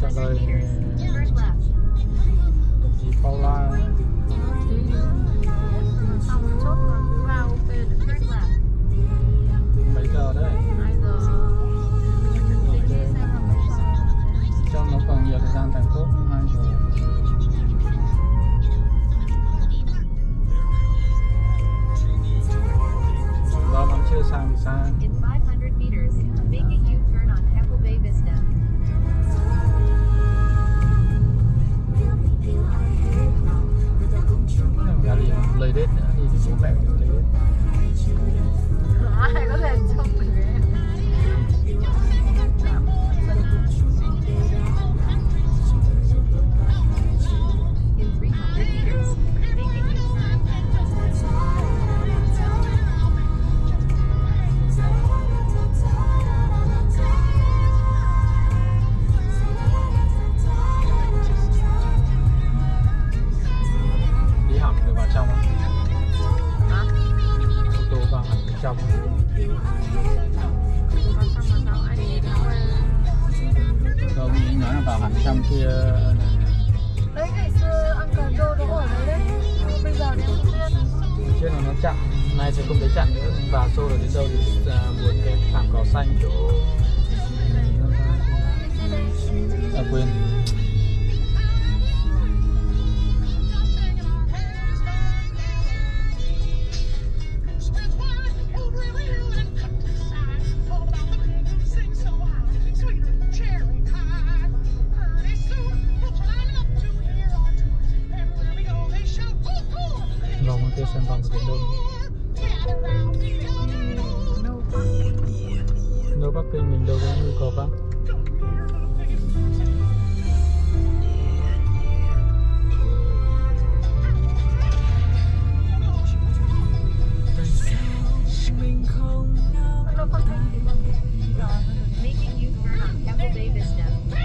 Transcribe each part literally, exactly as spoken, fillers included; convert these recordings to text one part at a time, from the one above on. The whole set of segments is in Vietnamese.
trả lời đồng chí Paula. Mấy giờ đấy? Cho nó còn nhiều thời gian càng tốt, hai giờ. Đó, nó chưa sang thì xa. In five hundred meters, make a U-turn on Keppel Bay Vista. Gà đi lấy đết nữa, đi thì bố mẹ mình lấy đết. Ai có thể trông được em. In three hundred meters, make a U-turn. Đi hẳn được vào trong không? Hả? Ô tô vào hẳn bên trong. Không, anh nói là vào hẳn trong kia. Đấy, ngày xưa Uncle Joe nó ở đấy đấy. Bây giờ thì không biết. Trên này nó chặn, nay sẽ không thấy chặn nữa. Nhưng vào xô rồi đến đâu thì uh, muốn cái thảm cỏ xanh chỗ à, quên. Vòng ở kia xem vòng được đến đâu. Đâu Bắc Kinh mình đâu có nhu cầu Bắc. Make a U-turn on Keppel Bay Vista.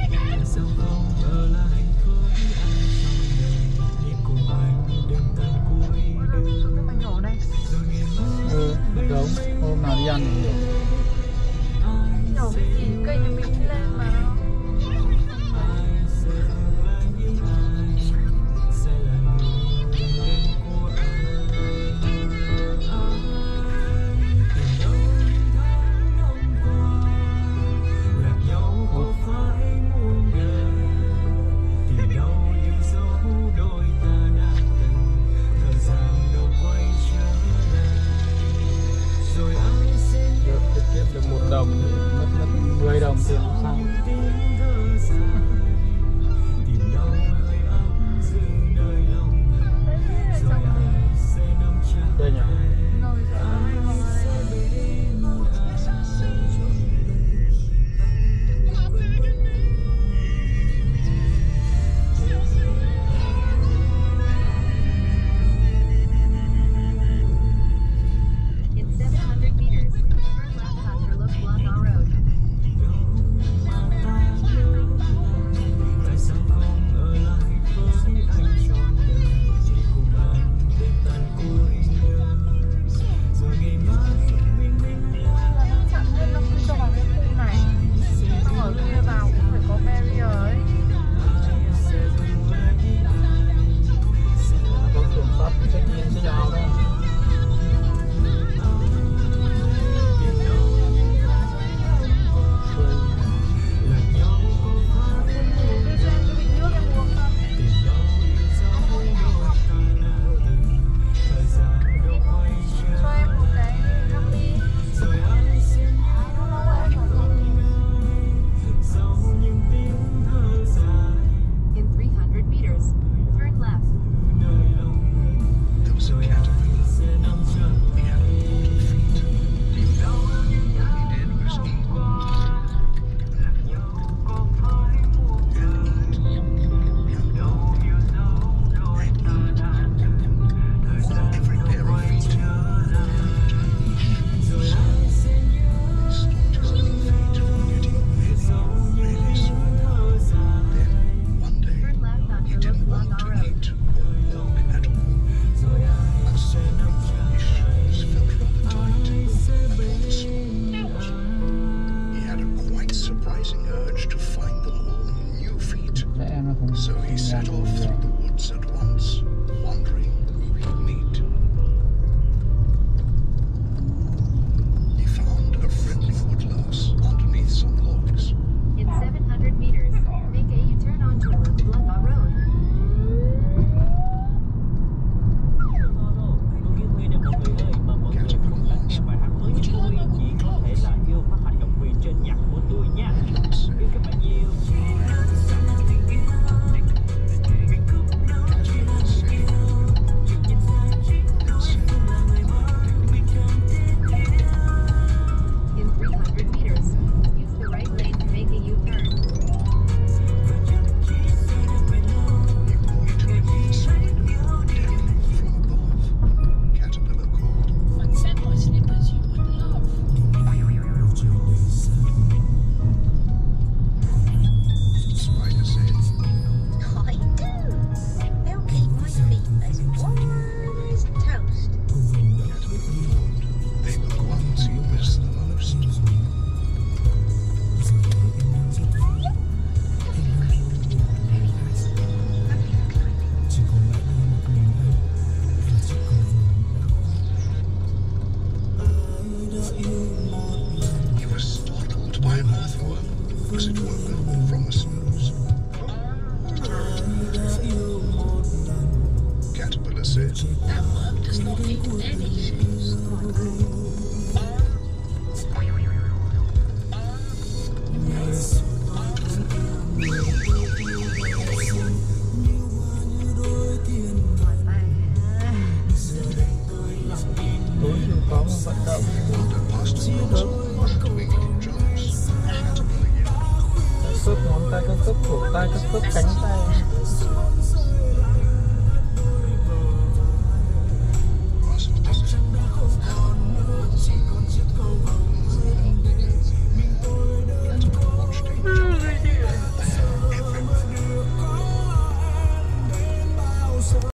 Ừ, được đâu. Hôm nào đi ăn thì được. Nhổ cái gì cây nhà mình đi lên mà nó. Tiết kiệm được một đồng thì mất mất mười đồng tiền sao? Đây nhỉ? In seven hundred meters, turn left onto Look Blonda Road. Chặn luôn nó không cho vào cái khu này. Xong ở kia vào cũng phải có barrier ấy. Có kiểm soát check-in check-out đâu. In three hundred meters, turn left. There was a caterpillar. He had a lot of feet. All he did was eat. Every pair of feet had a tiny shoes. It's not just feet from getting really, really small. Then, one day, Turn left onto he Look didn't Blonda want to Road. eat or walk at all. And so his shoes felt rather tight and rather small. He had a quite surprising urge to find them all new feet. So he set off through the woods at once, wondering who he'd meet. He found a friendly woodlouse underneath some logs. In seven hundred meters, make a U-turn onto Lava Road. Tôi viết nguyên nè mọi người ơi, mà mọi người cùng lắng nghe bài hát mới nhất tôi chỉ có thể là yêu phát hành độc quyền trên nhạc của tôi nha. Yêu các bạn nhiều. In three hundred meters, use the right lane to make a U-turn. He walked to the east side, deadly from above. Caterpillar called. Send my slippers, you would love. Spider said, I do. They'll keep my feet as warm as toast. Caterpillar thought they were the ones he missed the most. He was startled by an earthworm as it woke from a snooze. Caterpillar said, That worm does not need any shoes. Tối chịu có một vận động wander past a rose doing jumps. Caterpillar yelled, khớp ngón tay, các khớp cổ tay, các khớp cánh tay.